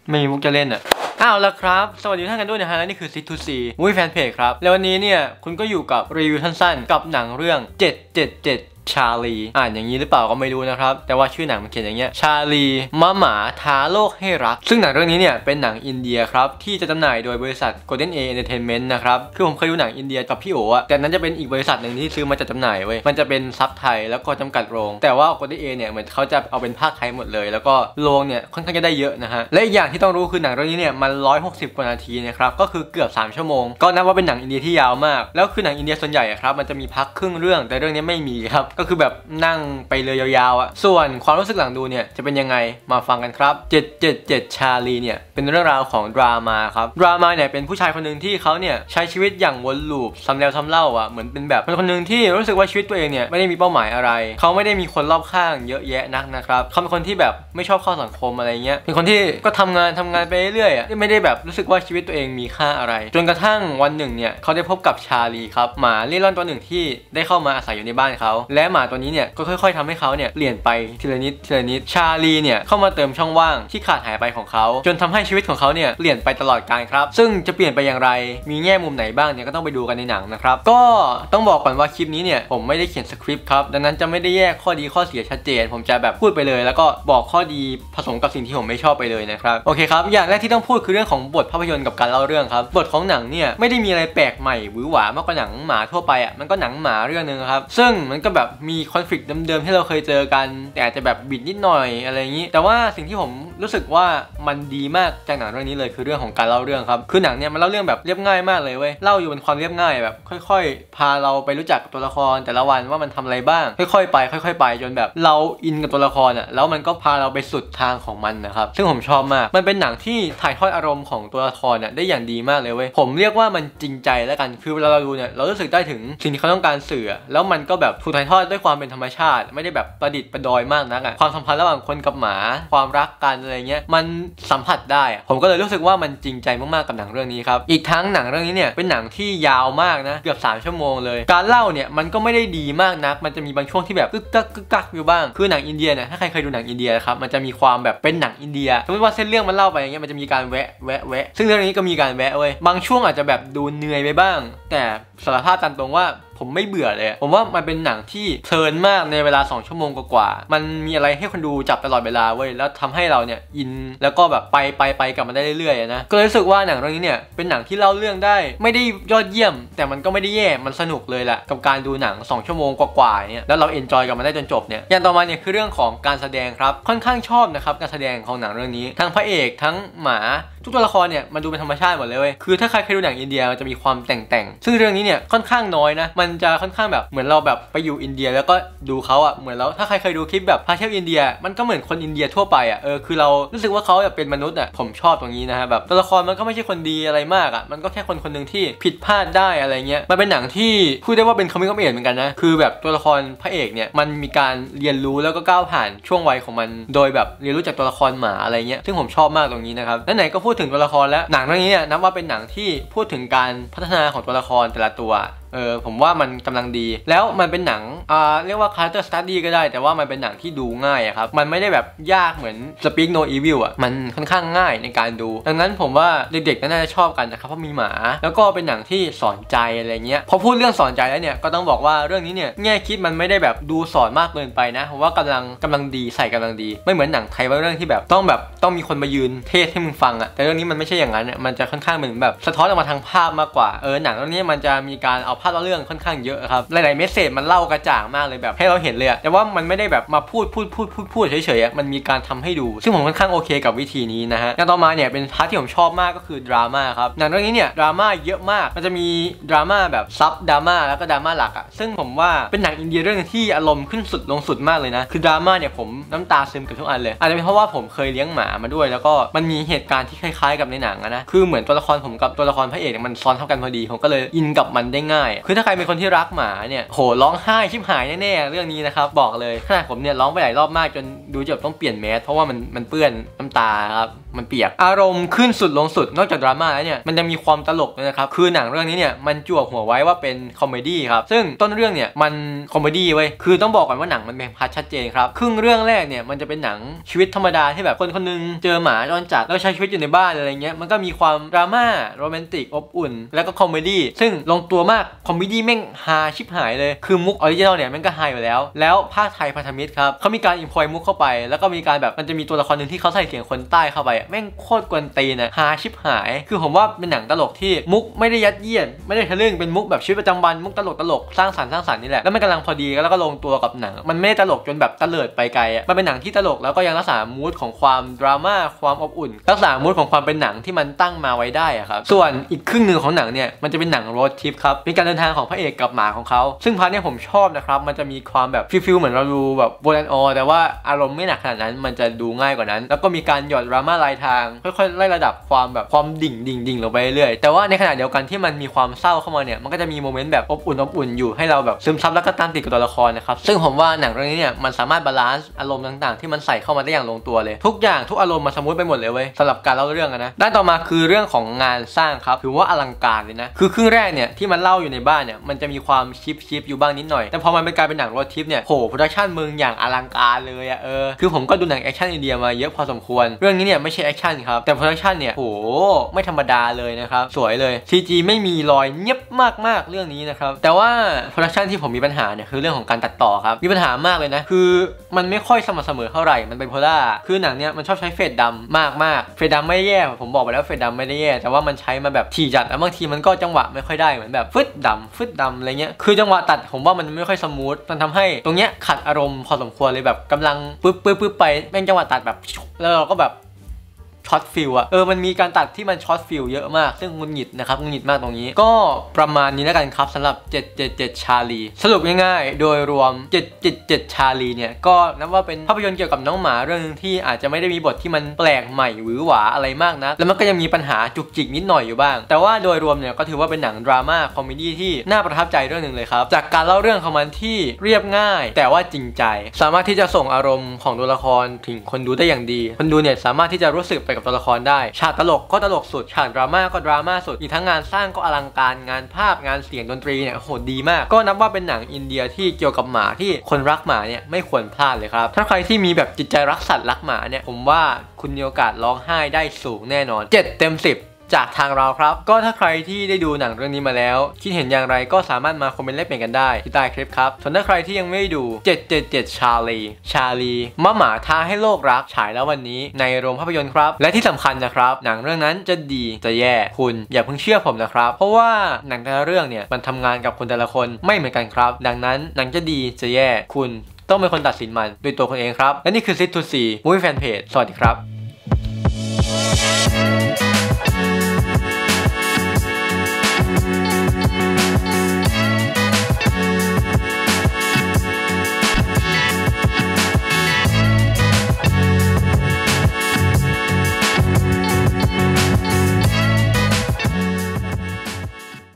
ไม่มีมุกจะเล่นอ่ะอ้าวแล้วครับสวัสดีท่านกันด้วยนะฮะและนี่คือซิทูซีมูวี่แฟนเพจครับแล้ววันนี้เนี่ยคุณก็อยู่กับรีวิวสั้นๆกับหนังเรื่อง777ชาลีอ่านอย่างนี้หรือเปล่าก็ไม่รู้นะครับแต่ว่าชื่อหนังมันเขียนอย่างเงี้ยชาลีหมาท้าโลกให้รักซึ่งหนังเรื่องนี้เนี่ยเป็นหนังอินเดียครับที่จะจำหน่ายโดยบริษัท Golden A Entertainment นะครับคือผมเคยดูหนังอินเดียกับพี่โอ๋แต่นั้นจะเป็นอีกบริษัทหนึ่งที่ซื้อมาจัดจำหน่ายเว้ยมันจะเป็นซับไทยแล้วก็จำกัดโรงแต่ว่า Golden A เนี่ยเหมือนเขาจะเอาเป็นภาคไทยหมดเลยแล้วก็โรงเนี่ยค่อนข้างจะได้เยอะนะฮะและอีกอย่างที่ต้องรู้คือหนังเรื่องนี้เนี่ยมัน160 กว่านาทีนะครับก็คือเกือบ3 ชั่วโมงก็นับว่าเป็นหนังอินเดียที่ยาวมากแล้วคือหนังอินเดียส่วนใหญ่ครับมันจะมีพักครึ่งเรื่องแต่เรื่องนี้ไม่มีครับก็คือแบบนั่งไปเลยยาวๆอ่ะส่วนความรู้สึกหลังดูเนี่ยจะเป็นยังไงมาฟังกันครับ777ชาลีเนี่ยเป็นเรื่องราวของดราม่าครับดราม่าเนี่ยเป็นผู้ชายคนหนึ่งที่เขาเนี่ยใช้ชีวิตอย่างวนลูปซ้ำแล้วซ้ำเล่าอ่ะเหมือนเป็นแบบคนหนึ่งที่รู้สึกว่าชีวิตตัวเองเนี่ยไม่ได้มีเป้าหมายอะไรเขาไม่ได้มีคนรอบข้างเยอะแยะนักนะครับเขาเป็นคนที่แบบไม่ชอบเข้าสังคมอะไรเงี้ยเป็นคนที่ก็ทำงานไปเรื่อยๆอ่ะไม่ได้แบบรู้สึกว่าชีวิตตัวเองมีค่าอะไรจนกระทั่งวันหนึ่งเนี่ยเขาได้พบกับชาลีครับหมาเล่ร่อนตัวหนึ่งที่ได้เข้ามาอาศัยอยู่ในบ้านเขาและหมาตัวนี้เนี่ยก็ค่อยๆทำให้เขาเนี่ยเปลี่ยนไปทีละนิดชาลีเนี่ยเข้ามาเติมช่องว่างที่ขาดหายไปของเขาจนทำให้ชีวิตของเขาเนี่ยเปลี่ยนไปตลอดกาลครับซึ่งจะเปลี่ยนไปอย่างไรมีแง่มุมไหนบ้างเนี่ยก็ต้องไปดูกันในหนังนะครับก็ต้องบอกก่อนว่าคลิปนี้เนี่ยผมไม่ได้เขียนสคริปต์ครับดังนั้นจะไม่ได้แยกข้อดีข้อเสียชัดเจนผมจะแบบพูดไปเลยแล้วก็บอกข้อดีผสมกับสิ่งที่ผมไม่ชอบไปเลยนะครับโอเคครับอย่างแรกที่ต้องพูดคือเรื่องของบทภาพยนตร์กับการเล่าเรื่องครับบทของหนังเนี่ยไม่ได้มีอะไรแปลกใหม่หวือหวามากกว่าหนังหมาทั่วไปอ่ะมันก็หนังหมาเรื่องนึงครับซึ่งมันก็แบบมีคอนฟลิกต์เดิมๆที่เราเคยเจอกันแต่อาจจะแบบบิดนิดหน่อยอะไรอย่างนี้แต่ว่าสิ่งที่ผมรู้สึกว่ามันดีมากจากหนังเรื่องนี้เลยคือเรื่องของการเล่าเรื่องครับคือหนังเนี่ยมันเล่าเรื่องแบบเรียบง่ายมากเลยเว้ยเล่าอยู่บนความเรียบง่ายแบบค่อยๆพาเราไปรู้จักตัวละครแต่ละวันว่ามันทำอะไรบ้างค่อยๆไปจนแบบเราอินกับตัวละครอ่ะแล้วมันก็พาเราไปสุดทางของมันนะครับซึ่งผมชอบมากมันเป็นหนังที่ถ่ายทอดอารมณ์ของตัวละครเนี่ยได้อย่างดีมากเลยเว้ยผมเรียกว่ามันจริงใจแล้วกันคือเวลาเราดูเนี่ยเรารู้สึกได้ถึงสิ่งที่เขาต้องการสื่อแล้วมันก็แบบถูกถ่ายทอดด้วยความเป็นธรรมชาติไม่ได้แบบประดิษฐ์ประดอยมากนักอ่ะความสัมพันธ์ระหว่างคนกับหมาความรักกันอะไรเงี้ยมันสัมผัสได้ผมก็เลยรู้สึกว่ามันจริงใจมากๆกับหนังเรื่องนี้ครับอีกทั้งหนังเรื่องนี้เนี่ยเป็นหนังที่ยาวมากนะเกือบ3 ชั่วโมงเลยการเล่าเนี่ยมันก็ไม่ได้ดีมากนักมันจะมีบางช่วงที่แบบกึกกักอยู่บ้างคือหนังอินเดียเนี่ยถ้าใครเคยดูหนังอินเดียครับมันจะมีความแบบเป็นหนังอินเดียสมมติว่าเส้นเรื่องมันเล่าไปอย่างเงี้ยมันจะมีการแวะซึ่งเรื่องนี้ก็มีการแวะเว้ยบางช่วงอาจจะแบบดูเหนื่อยไปบ้างแต่สารภาพตามตรงว่าผมไม่เบื่อเลยผมว่ามันเป็นหนังที่เพลินมากในเวลา2 ชั่วโมงกว่ามันมีอะไรให้คนดูจับตลอดเวลาเว้ยแล้วทำให้เราเนี่ยอินแล้วก็แบบไปกลับมาได้เรื่อยๆนะก็รู้สึกว่าหนังเรื่องนี้เนี่ยเป็นหนังที่เล่าเรื่องได้ไม่ได้ยอดเยี่ยมแต่มันก็ไม่ได้แย่มันสนุกเลยแหละกับการดูหนัง2 ชั่วโมงกว่าเนี่ยแล้วเราเอนจอยกับมันได้จนจบเนี่ยอย่างต่อมาเนี่ยคือเรื่องของการแสดงครับค่อนข้างชอบนะครับการแสดงของหนังเรื่องนี้ทั้งพระเอกทั้งหมาทุกตัวละครเนี่ยมันดูเป็นธรรมชาติหมดเลยเว้ยคือถ้าใครเคยดูหนังอินเดียมันจะมีความแต่งซึ่งเรื่องนี้เนี่ยค่อนข้างน้อยนะมันจะค่อนข้างแบบเหมือนเราแบบไปอยู่อินเดียแล้วก็ดูเขาอ่ะเหมือนแล้วถ้าใครเคยดูคลิปแบบพาเที่ยวอินเดียมันก็เหมือนคนอินเดียทั่วไปอ่ะคือเรารู้สึกว่าเขาแบบเป็นมนุษย์อ่ะผมชอบตรงนี้นะฮะแบบตัวละครมันก็ไม่ใช่คนดีอะไรมากอ่ะมันก็แค่คนหนึ่งที่ผิดพลาดได้อะไรเงี้ยมันเป็นหนังที่พูดได้ว่าเป็นคอมมิ่งออฟเอจเหมือนกันนะคือแบบตัวละครพระเอกเนี่ยมันมีการเรียนรู้แล้วก็ก้าวผ่านช่วงวัยของมันโดยแบบเรียนรู้จากตัวละครหมาอะไรเงี้ยซึ่งผมชอบมากตรงนี้นะครับและไหนก็พูดถึงตัวละครแล้วหนังเรื่องนี้เนี่ยนับว่าเป็นหนังที่พูดถึงการพัฒนาของตัวละครแต่ละตัวผมว่ามันกำลังดีแล้วมันเป็นหนังเรียกว่า character study ก็ได้แต่ว่ามันเป็นหนังที่ดูง่ายอะครับมันไม่ได้แบบยากเหมือน Speak No Evil อะมันค่อนข้างง่ายในการดูดังนั้นผมว่าเด็กๆน่าจะชอบกันนะครับเพราะมีหมาแล้วก็เป็นหนังที่สอนใจอะไรเงี้ยพอพูดเรื่องสอนใจแล้วเนี่ยก็ต้องบอกว่าเรื่องนี้เนี่ยแง่คิดมันไม่ได้แบบดูสอนมากเกินไปนะผมว่ากำลังดีใส่กำลังดีไม่เหมือนหนังไทยบางเรื่องที่แบบต้องมีคนมายืนเทศให้มึงฟังอะแต่เรื่องนี้มันไม่ใช่อย่างนั้นมันจะค่อนข้างเหมือนแบบสะท้อนออกมาทางภาพมากกว่าหนังเรื่องนี้มันจะมีการเอาภาพเรื่องค่อนข้างเยอะครับหลายๆเมสเสจมันเล่ากระจ่างมากเลยแบบให้เราเห็นเลยแต่ว่ามันไม่ได้แบบมาพูดเฉยๆมันมีการทำให้ดูซึ่งผมค่อนข้างโอเคกับวิธีนี้นะฮะอย่างต่อมาเนี่ยเป็นพาร์ทที่ผมชอบมากก็คือดราม่าครับหนังเรื่องนี้เนี่ยดราม่าเยอะมากมันจะมีดราม่าแบบซับดราม่าแล้วก็ดราม่าหลักซึ่งผมว่าเป็นหนังอินเดียเรื่องที่อารมณ์ขึ้นสุดลงสุดมากเลยนะคือดราม่าเนี่ยผมน้ำตาซึมกับทุกอันเลยอาจจะเป็นเพราะว่าผมเคยเลี้ยงหมามาด้วยแล้วก็มันมีเหตุการณ์ที่คล้ายๆกับในหนังนะคือเหมือนตัวละครผมกับตัวละครพระเอกมันซ้อนเท่ากันพอดีผมก็เลยอินกับมันได้ง่ายคือถ้าใครเป็นคนที่รักหมาเนี่ยโหร้องไห้ชิบหายแน่ๆเรื่องนี้นะครับบอกเลยขนาดผมเนี่ยร้องไปหลายรอบมากจนดูจบต้องเปลี่ยนแมสเพราะว่ามันเปื้อนน้ำตาครับมันเปียกอารมณ์ขึ้นสุดลงสุดนอกจากดราม่าแล้วเนี่ยมันยังมีความตลกด้วยนะครับคือหนังเรื่องนี้เนี่ยมันจั่วหัวไว้ว่าเป็นคอมเมดี้ครับซึ่งต้นเรื่องเนี่ยมันคอมเมดี้เว้ยคือต้องบอกก่อนว่าหนังมันเป็นพาร์ทชัดเจนครับครึ่งเรื่องแรกเนี่ยมันจะเป็นหนังชีวิตธรรมดาที่แบบคนนึงเจอหมาจรจัดแล้วใช้ชีวิตอยู่ในบ้านอะไรเงี้ยมันก็มีความดราม่าโรแมนติกอบอุ่นแล้วก็คอมเมดี้ซึ่งลงตัวมากคอมเมดี้แม่งฮาชิบหายเลยคือมุกออริจินอลเนี่ยมันก็ฮาอยู่แล้วภาคไทยพันธมิตรครับเขามีการอินพอยมุกเข้าไปแล้วก็มีการแบบมันจะมีตัวละครหนึ่งที่เขาใส่เสียงคนใต้เข้าไปแม่งโคตรกวนตีนนะฮาชิบหายคือผมว่าเป็นหนังตลกที่มุกไม่ได้ยัดเยียดไม่ได้ทะลึ่งเป็นมุกแบบชีวิตประจำวันมุกตลกสร้างสรรค์นี่แหละแล้วมันกำลังพอดีแล้วก็ลงตัวกับหนังมันไม่ได้ตลกจนแบบตะเลิดไปไกลอ่ะมันเป็นหนังที่ตลกแล้วก็ยังรักษามูดของความดราม่าความอบอุ่นรักษามูดของความเป็นหนังที่มันตั้งมาไว้ได้อะครับส่วนอีกครึ่งหนึ่งของหนังเนี่ยมันจะเป็นหนังโรดทริปครับเป็นการเดินทางของพระเอกกับหมาของเขาซึ่งพาร์ทเนี่ยผมชอบนะครับมันจะมีความแบบฟิลเหมือนเราดูแบบโบราณแต่ว่าอารมณ์ไม่หนักขนาดนั้นมันจะดูง่ายกว่านั้นแล้วก็มีการหยอดดราม่ารายทางค่อยๆไล่ระดับความแบบความดิ่งลงไปเรื่อยแต่ว่าในขณะเดียวกันที่มันมีความเศร้าเข้ามาเนี่ยมันก็จะมีโมเมนต์แบบอบอุ่นอยู่ให้เราแบบซึมซับแล้วก็ตามติดกับตัวละครนะครับซึ่งผมว่าหนังเรื่องนี้เนี่ยมันสามารถบาลานซ์อารมณ์ต่างๆที่มันใส่เข้ามาได้อย่างลงตัวเลยทุกอย่างทุกอารมณ์มาสมูทไปหมดเลยเว้ยสำหรับการเล่าเรื่องนะด้านต่อมาคือเรื่องของงานสร้างครับถือว่าอลังการเลยนะคือครึ่งแรกเนี่ยที่มันเล่าอยู่ในบ้านเนี่ยมันจะมีความชิปอยู่บ้างนิดหน่อยแต่พอมันเป็นการเป็นหนังโรดทริปเนี่ยโหโปรดักชั่นมึงอย่างอลังการเลยอะคือผมก็ดูหนังแอคชั่นอินเดียมาเยอะพอสมควรเรื่องนี้เนี่ยไม่ใช่แอคชั่นครับแต่โปรดักชั่นเนี่ยโหไม่ธรรมดาเลยนะครับสวยเลย CG ไม่มีรอยเงียบมากเรื่องนี้นะครับแต่ว่าโปรดักชั่นที่ผมมีปัญหาเนี่ยคือเรื่องของการตัดต่อครับมีปัญหามากเลยนะคือมันไม่ค่อยสม่ำเสมอเท่าไหร่มันเป็นโพล่าคือหนังเนี่ยมันชอบใช้เฟดดำมากเฟดดำไม่แย่ผมบอกไปแล้วเฟดดำไม่ได้แย่แต่ว่ามันใช้มาแบบถี่จัดแล้วบางทีมันก็จังหวะไม่ค่อยได้เหมือนแบบฟึดดำอะไรเงี้ยคือจังหวะตัดผมว่ามันไม่ค่อยสมูทมันทำให้ตรงเนี้ยขัดอารมณ์พอสมควรเลยแบบกำลังปึ๊บไปแม่งจังหวะตัดแบบแล้วเราก็แบบช็อตฟิลอะมันมีการตัดที่มันช็อตฟิลเยอะมากซึ่งงุนหงิดนะครับงุนหงิดมากตรงนี้ก็ประมาณนี้แล้วกันครับสำหรับ777ชาลีสรุปง่ายๆโดยรวม777ชาลีเนี่ยก็นับว่าเป็นภาพยนตร์เกี่ยวกับน้องหมาเรื่องนึงที่อาจจะไม่ได้มีบทที่มันแปลกใหม่หวือหวาอะไรมากนะแล้วมันก็ยังมีปัญหาจุกจิกนิดหน่อยอยู่บ้างแต่ว่าโดยรวมเนี่ยก็ถือว่าเป็นหนังดราม่าคอมเมดี้ที่น่าประทับใจเรื่องนึงเลยครับจากการเล่าเรื่องของมันที่เรียบง่ายแต่ว่าจริงใจสามารถที่จะส่งอารมณ์ของตัวละครถึงคนดูได้อย่างดีคนดูเนี่ยสามารถที่จะรู้สึกไปกับตัวละครได้ฉากตลกก็ตลกสุดฉากดราม่าก็ดราม่าสุดอีกทั้งงานสร้างก็อลังการงานภาพงานเสียงดนตรีเนี่ยโหดีมากก็นับว่าเป็นหนังอินเดียที่เกี่ยวกับหมาที่คนรักหมาเนี่ยไม่ควรพลาดเลยครับถ้าใครที่มีแบบจิตใจรักสัตว์รักหมาเนี่ยผมว่าคุณมีโอกาสร้องไห้ได้สูงแน่นอน7 เต็ม 10จากทางเราครับก็ถ้าใครที่ได้ดูหนังเรื่องนี้มาแล้วคิดเห็นอย่างไรก็สามารถมาคอมเมนต์แลกเปลี่ยนกันได้ที่ใต้คลิปครับส่วนถ้าใครที่ยังไม่ได้ดู777ชาลีมะหมาท้าให้โลกรักฉายแล้ววันนี้ในโรงภาพยนตร์ครับและที่สำคัญนะครับหนังเรื่องนั้นจะดีจะแย่คุณอย่าเพิ่งเชื่อผมนะครับเพราะว่าหนังแต่ละเรื่องเนี่ยมันทำงานกับคนแต่ละคนไม่เหมือนกันครับดังนั้นหนังจะดีจะแย่คุณต้องเป็นคนตัดสินมันด้วยตัวคุณเองครับและนี่คือซิททูซีมูฟวี่แฟนเพจสวัสดีครับ